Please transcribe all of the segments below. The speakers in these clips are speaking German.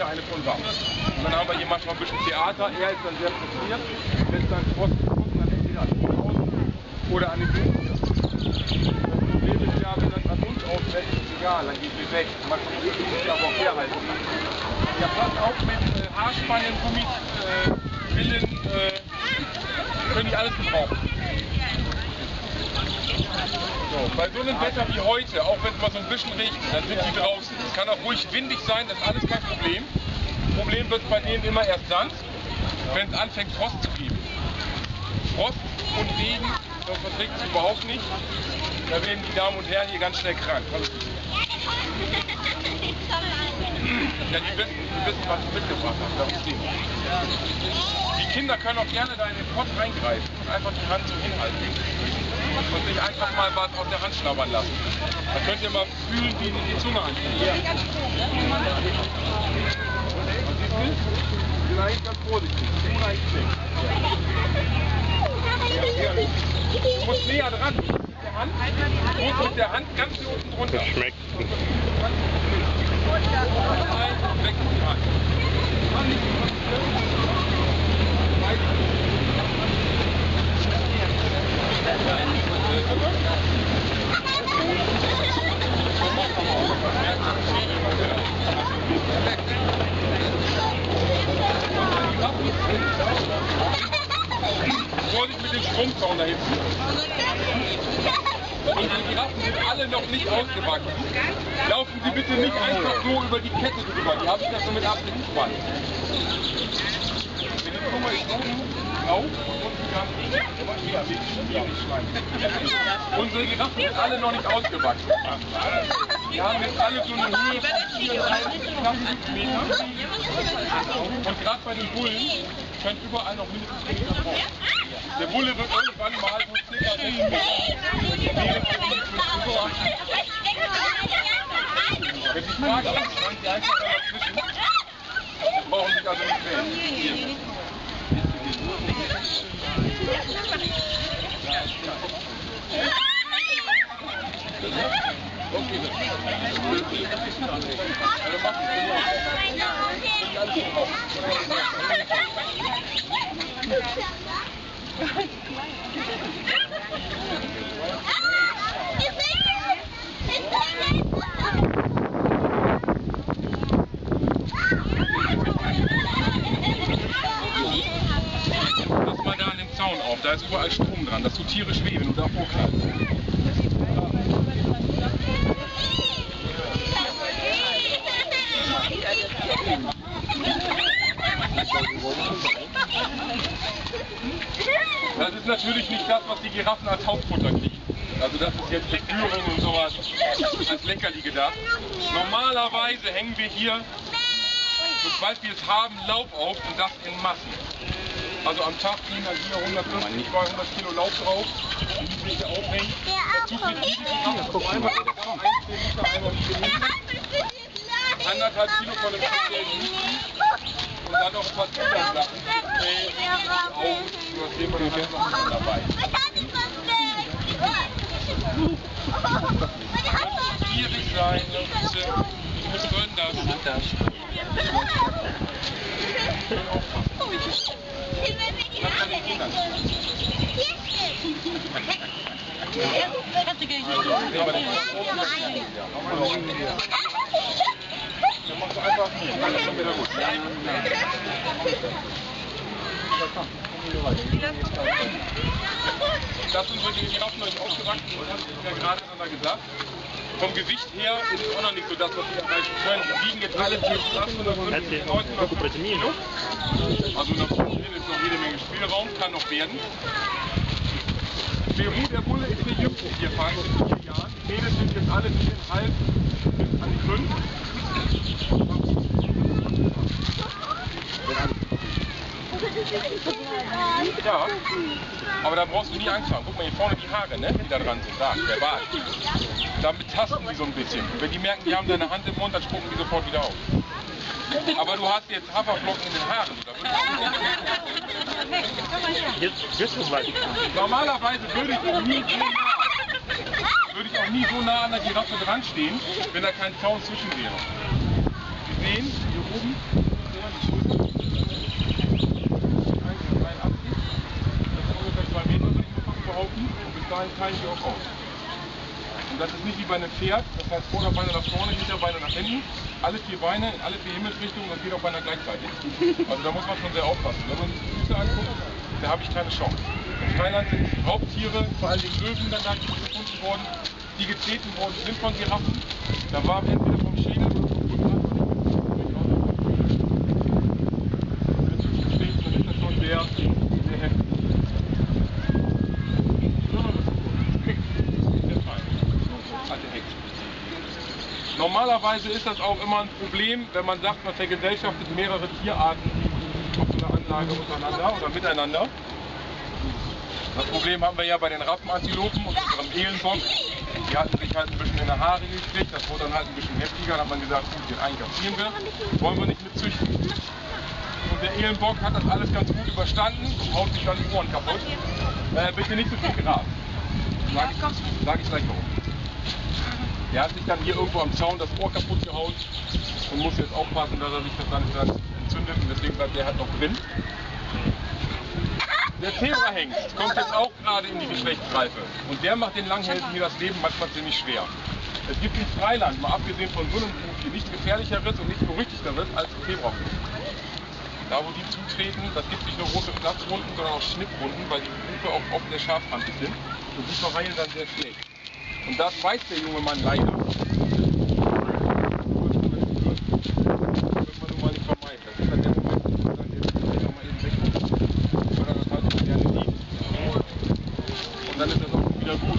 eine von Sachen. Und dann haben wir hier manchmal ein bisschen Theater. Er ist dann sehr frustriert, lässt seinen Frost gefunden, dann entweder an den Außen oder an den Binden. Das Problem ist ja, wenn das an uns ausfällt, ist es egal, dann geht es weg. Man kann es ja aber auch herhalten. Ja, passt auf mit Haarspannen, Gummis, Pillen, können die alles gebrauchen. So, bei so einem Wetter wie heute, auch wenn es mal so ein bisschen regnet, dann sind die draußen. Es kann auch ruhig windig sein, das ist alles kein Problem. Problem wird bei denen immer erst Sand, wenn es anfängt Frost zu geben. Frost und Regen, das verträgt es überhaupt nicht. Da werden die Damen und Herren hier ganz schnell krank. Ja, die wissen, was ich mitgebracht habe. Darum stehen. Die Kinder können auch gerne da in den Pott reingreifen und einfach die Hand so hinhalten. Und sich einfach mal was aus der Hand schnabbern lassen. Da könnt ihr mal fühlen, wie die Zunge anfängt. Ja. Vielleicht ganz vorsichtig. Du musst näher dran. Du musst mit der Hand ganz hier unten drunter. Das schmeckt. Weg mit die Hand. Vorsicht mit dem Stromzaun da hinten. Und die Giraffen sind alle noch nicht ausgewachsen. Laufen Sie bitte nicht einfach so über die Kette drüber. Die habe ich ja schon mit Absicht gespannt. Wenn die Zunge ist oben auf und unsere Giraffen sind alle noch nicht ausgewachsen. Wir haben jetzt alle so eine Höhe von 4,5 Meter. Und gerade bei den Bullen können überall noch mindestens 10 Meter drauf. Der Bulle wird irgendwann mal so ca. 6 Meter. Wenn Sie Fragen haben, sagen Sie einfach dazwischen. Sie brauchen sich also nicht quälen. Pass mal da an dem Zaun auf, da ist überall Strom dran, das tut tierisch weh, wenn du da hochknallst. Das ist natürlich nicht das, was die Giraffen als Hauptfutter kriegen. Also das ist jetzt Lektüre und sowas als Leckerli gedacht. Normalerweise hängen wir hier, sobald wir es haben, Laub auf und das in Massen. Also am Tag gehen dann hier 150, 200 Kilo Laub drauf, die wir hier aufhängen. Dazu für jede Giraffe, guck einmal, 1 Liter, einmal 4 Liter, 1,5 Kilo von dem speziellen Müsli. Und dann noch ein paar Zusatzsachen. Augen, das sehen wir dann noch dabei. Schwierig sein, was soll denn das? Schön aufpassen. Das kann ich Kindern. Dann machst du einfach, dann ist schon wieder gut. Das sind so die Giraffen euch ausgewachsen, das hast du ja gerade gesagt. Vom Gewicht her ist es auch noch nicht so das, was wir erreichen können. Die wiegen jetzt alle zwischen 850 und 950 Kilo. Also nach oben hin ist noch jede Menge Spielraum, kann noch werden. Peru, der Bulle, ist der jüngste Tierfang mit 4 Jahren. Die Mädels sind jetzt alle 4,5 bis an die 5. Ja, aber da brauchst du nie Angst haben. Guck mal hier vorne die Haare, ne, die da dran sind. Da, der Bart. Damit tasten die so ein bisschen. Wenn die merken, die haben deine Hand im Mund, dann spucken die sofort wieder auf. Aber du hast jetzt Haferflocken in den Haaren. Jetzt wirst du es weiter. Normalerweise würde ich auch nie so nah an der Giraffe dran stehen, wenn da kein Zaun zwischen wäre. Sie sehen, oben, die Schulter, 1,83, das sind ungefähr 2 Meter, würde ich mal fast behaupten, und bis dahin teilen die auch aus. Und das ist nicht wie bei einem Pferd, das heißt Vorderbeine nach vorne, Hinterbeine nach hinten, alle 4 Beine in alle 4 Himmelsrichtungen, das geht auch beinahe gleichzeitig. Also da muss man schon sehr aufpassen. Wenn man sich die Füße anguckt, da habe ich keine Chance. In Thailand sind Raubtiere, vor allem Löwen, dann da gefunden worden, die getreten worden sind von Giraffen. Da war entweder vom Schädel oder vom Rückgrat, wenn es nicht steht, dann ist das schon sehr heftig. Normalerweise ist das auch immer ein Problem, wenn man sagt, man vergesellschaftet mehrere Tierarten auf so einer Anlage untereinander oder miteinander. Das Problem haben wir ja bei den Raffenantilopen und unserem Elenbock. Die hatten sich halt ein bisschen in die Haare gekriegt, das wurde dann halt ein bisschen heftiger. Dann hat man gesagt, gut, den einkassieren wir, wollen wir nicht mit züchten. Und der Elenbock hat das alles ganz gut überstanden und haut sich dann die Ohren kaputt. Bitte nicht so viel Gras. Sag ich gleich warum. Der hat sich dann hier irgendwo am Zaun das Ohr kaputt gehauen und muss jetzt aufpassen, dass er sich das dann entzündet und deswegen bleibt der halt noch drin. Der Zebrahengst kommt jetzt auch gerade in die Geschlechtsreife und der macht den Langhälsen hier das Leben manchmal ziemlich schwer. Es gibt im Freiland, mal abgesehen von so einem Buch, hier nichts gefährlicheres und nichts berüchtigteres als Zebrahund. Da wo die zutreten, das gibt nicht nur große Platzwunden, sondern auch Schnittwunden, weil die Hufe auch oft sehr scharfkantig sind und die verheilen dann sehr schlecht. Und das weiß der junge Mann leider. Das wird man nun mal nicht vermeiden. Das ist dann der Moment, wo man dann jetzt mal eben wegkommt, weil er das halt so gerne sieht. Und dann ist das auch wieder gut.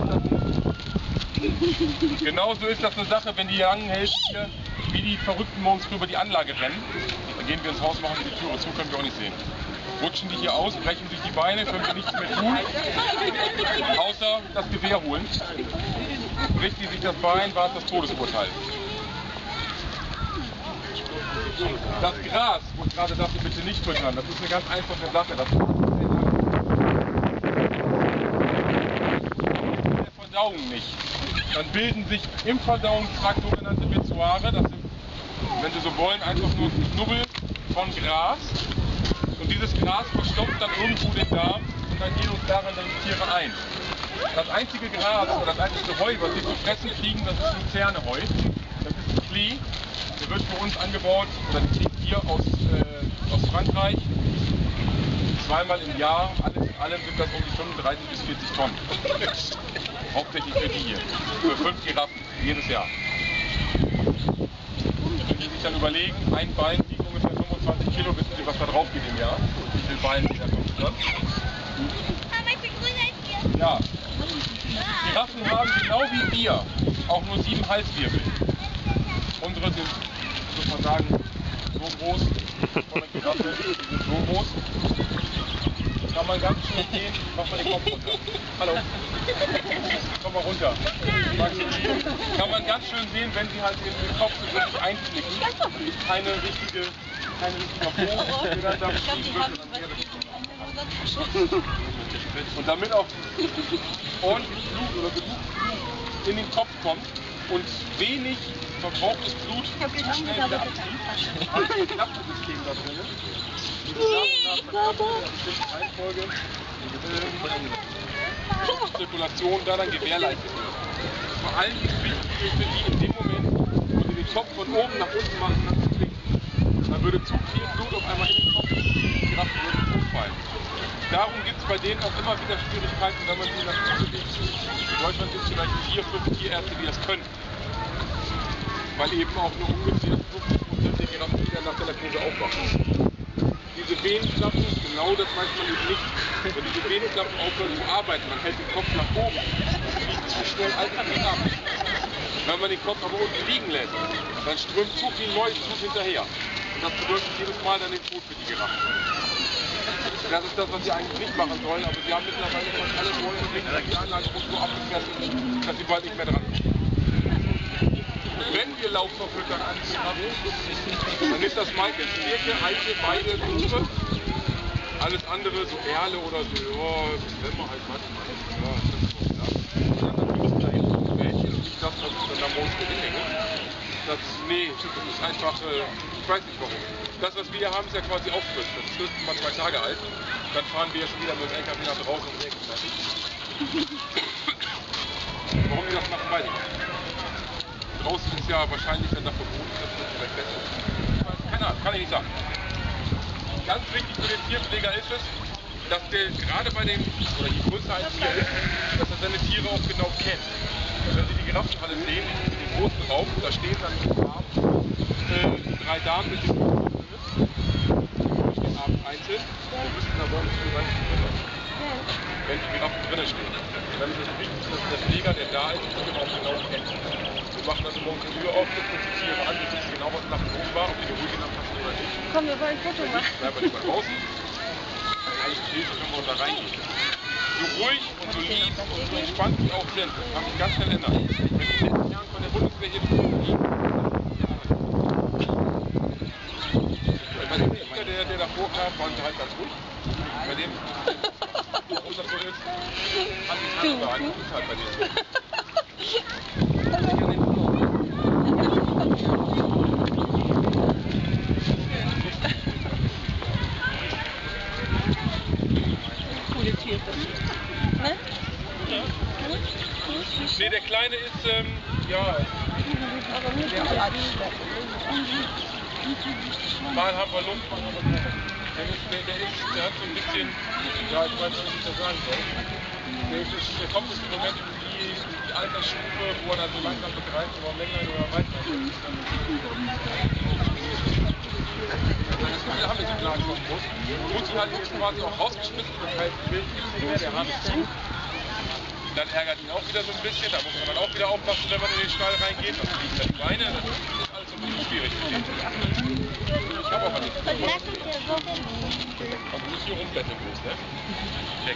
Genauso ist das eine Sache, wenn die langen Hälse hier wie die Verrückten morgens über die Anlage rennen. Dann gehen wir ins Haus, machen die Türe zu, können wir auch nicht sehen. Rutschen die hier aus, brechen sich die Beine, können sie nichts mehr tun, außer das Gewehr holen. Bricht die sich das Bein, war es das Todesurteil. Das Gras, wo ich gerade sagte, bitte nicht füttern, das ist eine ganz einfache Sache. Das in der Verdauung nicht. Dann bilden sich im Verdauungstrakt sogenannte Bezoare, das sind, wenn Sie so wollen, einfach nur Knubbel von Gras. Und dieses Gras verstopft dann irgendwo den Darm und dann gehen uns daran dann die Tiere ein. Das einzige Gras oder das einzige Heu, was sie zu fressen kriegen, das ist Luzerneheu. Das ist ein Klee. Der wird für uns angebaut, oder die kriegen hier aus Frankreich. Zweimal im Jahr, alles in allem sind das um die 35 bis 40 Tonnen. Hauptsächlich für die hier. Für 5 Giraffen, jedes Jahr. Wenn Sie sich dann überlegen, ein Bein wiegt ungefähr 25 Kilo, wissen Sie, was da drauf geht im Jahr? Wie viele Beine die da kommt, ne? Ja. Giraffen haben genau wie wir auch nur 7 Halswirbel. Unsere sind, muss man sagen, so groß von der Giraffe, die sind so groß. Kann man ganz schön sehen, mach mal den Kopf runter. Hallo. Komm mal runter. Kann man ganz schön sehen, wenn sie halt den Kopf so wirklich einknicken. Keine richtige Po, der dann da beschrieben wird, und damit auch ordentlich Blut oder genug Blut in den Kopf kommt und wenig verbrauchtes Blut schnell wieder abzieht. Also ein Klappensystem da drin ist. Reihenfolge Zirkulation da dann gewährleistet wird. Vor allem wichtig ist für die in dem Moment, wo sie den Kopf von oben nach unten machen, dann zu trinken. Dann würde zu viel Blut auf einmal in den Kopf gehen, die Giraffen würden umfallen. Darum gibt es bei denen auch immer wieder Schwierigkeiten, wenn man sie nach Hause bewegt. In Deutschland gibt es vielleicht 4, 5 Tierärzte, die das können. Weil eben auch nur ungefähr 50% der Giraffen wieder nach der Narkose aufwachen. Diese Venenklappen, genau das weiß man eben nicht. Wenn diese Venenklappen aufhören zu arbeiten, man hält den Kopf nach oben, fliegt zu schnell alles ab. Wenn man den Kopf aber unten liegen lässt, dann strömt zu viel neues Blut hinterher. Und das bedeutet jedes Mal dann den Tod für die Giraffen. Das ist das, was sie eigentlich nicht machen sollen, aber sie haben mittlerweile von allen neuen Dingen die Anlage so abgefressen, dass sie bald nicht mehr dran sind. Wenn wir Laubverfüttern anziehen, dann ist das meistens Birke, Eiche, Weide, Buche. Alles andere, so Erle oder so, ja, wenn man halt was macht. Ja, das ist so, ja. Und dann natürlich da hinten so welche und nicht das, was ich dann am Mond hänge. Nee, das ist einfach Ich weiß nicht warum. Das, was wir hier haben, ist ja quasi auch frisch. Das ist höchstens mal 2 Tage alt. Dann fahren wir ja schon wieder mit dem LKW nach draußen und regnen fertig. Warum die das machen, weiß ich nicht. Draußen ist ja wahrscheinlich dann davon verboten, dass das vielleicht besser ist. Keine Ahnung, kann ich nicht sagen. Ganz wichtig für den Tierpfleger ist es, dass der gerade bei dem, oder je größer ein Tier ist, dass er seine Tiere auch genau kennt. Wenn Sie die Giraffenhalle sehen, in dem großen Raum, da stehen dann die 3 Damen mit dem stehen abends einzeln. Wir müssen da morgens früh rein, wenn die Giraffen drinnen stehen. Dann ist es wichtig, dass der Pfleger, der da ist, die auch genau kennt. Wir machen also morgens die Tür auf, gucken uns die Tiere an, wir wissen genau, was nachts los war, ob die eine ruhige Nacht hatten oder nicht. Komm, wir wollen ein Foto machen. Bleiben wir nicht mal draußen. Wenn alles steht, können wir da reingehen. So ruhig und so lieb und so entspannt die auch sind, das kann sich ganz schnell ändern. Wenn die letzten Jahren von der Bundeswehr hier fliegen, bei dem Flieger, der davor kam, waren sie halt ganz ruhig. Bei dem, warum das so ist, hat die Kanzler eigentlich ist halt bei denen. Coole Tiere. Ne? Nee, der Kleine ist, ja, Aber nicht so alt. mal haben wir Luft, mal haben wir keine. Der hat so ein bisschen, ja, ich weiß nicht, wie ich das sagen soll. Der kommt jetzt im Moment in die Altersstufe, wo er dann so langsam begreift, ob er Männlein oder Weiblein ist. Wir haben jetzt so klar schon muss. Muss ihn halt jetzt quasi auch rausgeschmissen, das heißt, will nicht mehr, der Hahn ist zu. Dann ärgert ihn auch wieder so ein bisschen, da muss man dann auch wieder aufpassen, wenn man in den Stall reingeht. Das liegt dann die Beine, das ist alles so ein bisschen schwierig für den. Ich habe aber nichts. Also nicht hier rumblättern bloß, ne? Weg.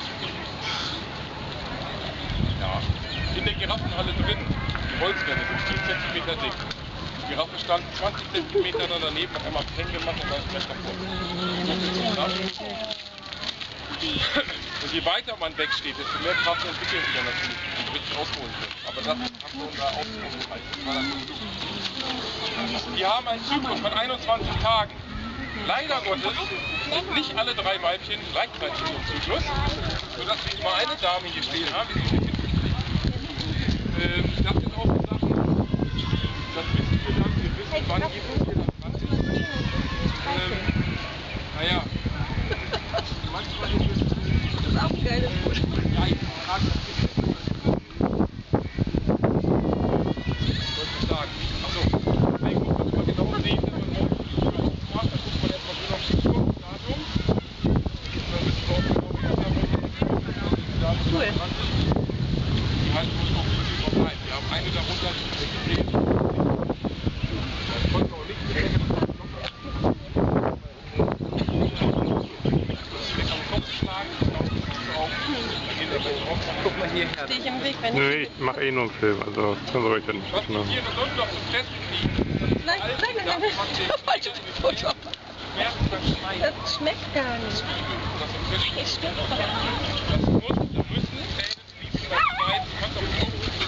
Ja. In der Giraffenhalle drin, die Holzwände sind 4 cm dick. Die Giraffe stand 20 cm daneben, hat einmal Peng gemacht und war es gleich kaputt. Und je weiter man wegsteht, desto mehr Kraft entwickeln sie dann natürlich, die richtig rausholen können. Aber das ist unser Ausdrucksbereich. Die haben einen Zyklus von 21 Tagen. Leider Gottes sind nicht alle 3 Weibchen gleichzeitig in ihrem Zyklus, sodass wir immer eine Dame hier stehen haben, die sich das sind auch die Sachen, das wissen wir dann, wir wissen, wann jemand hier dran ist. Naja, manchmal ist es Das ist auch ein geiles Foto. ja, ich frage das nicht. Was soll ich sagen? Achso, nee, gut, was man genau sehen, wenn man morgens die Tür aufmacht, dann guckt man erstmal schön auf die Uhr, Datum. Dann wissen wir auch genau, wie das Datum ist. Cool. Die halten uns auch wirklich drauf ein. Wir haben eine darunter, die ist gesehen. Das konnten wir auch nicht mehr. Guck mal hierher. Stehe ich im Weg, wenn Nö, ich... ich mach eh nur einen Film, also können Sie ruhig dann Was die machen. Tiere sonst noch zu fressen kriegen, Nein, falsches Foto. Das schmeckt gar nicht. Es schmeckt doch gar nicht. das muss, da müssen Zähne fließen, das Schneiden, du kannst auch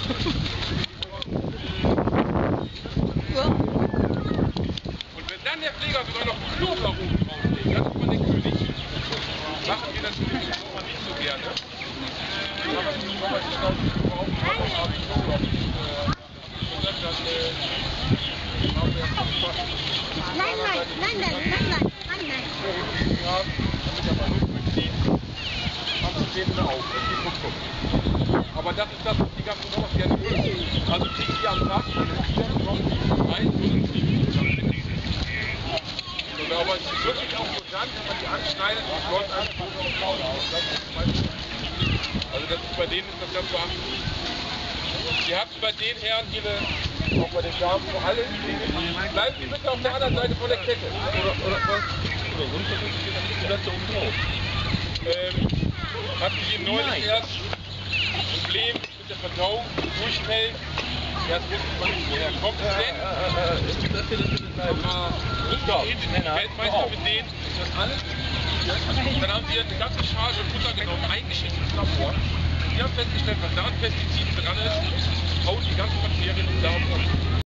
Ja. und wenn dann der Pfleger sogar noch einen Knoblauchofen drauflegt, dann ist man der König. Machen wir natürlich nicht so gerne. Aber die Schnauze überhaupt nicht haben, ich Knoblauch. Nein, nein, nein, nein, nein, nein, nein, nein. Damit er mal Luft durchzieht, haben sie den auf. Das geht ruckzuck. Aber das ist das, was die ganzen Sommer gerne mögen. Also kriegen die am Tag ein und aber es ist wirklich auch so dann, wenn man die anschneidet, das läuft einfach so auf Faul aus. Also das ist bei denen ist das ganz so anstrengend. Ihr habt bei den Herren hier, auch bei den Damen, vor allem, bleiben Sie bitte auf der anderen Seite von der Kette. Oder was? Oder sonst ist das oben drauf. Hatten Sie neulich erst ein Problem mit der Verdauung, Durchfällen? Erst wusste man nicht, woher kommt es denn? Weltmeister mit denen, ist das alles? Dann haben sie eine ganze Charge Futter genommen, eingeschickt ins Labor. Die haben festgestellt, was da an Pestiziden dran ist, haut die ganzen Bakterien im Darm um.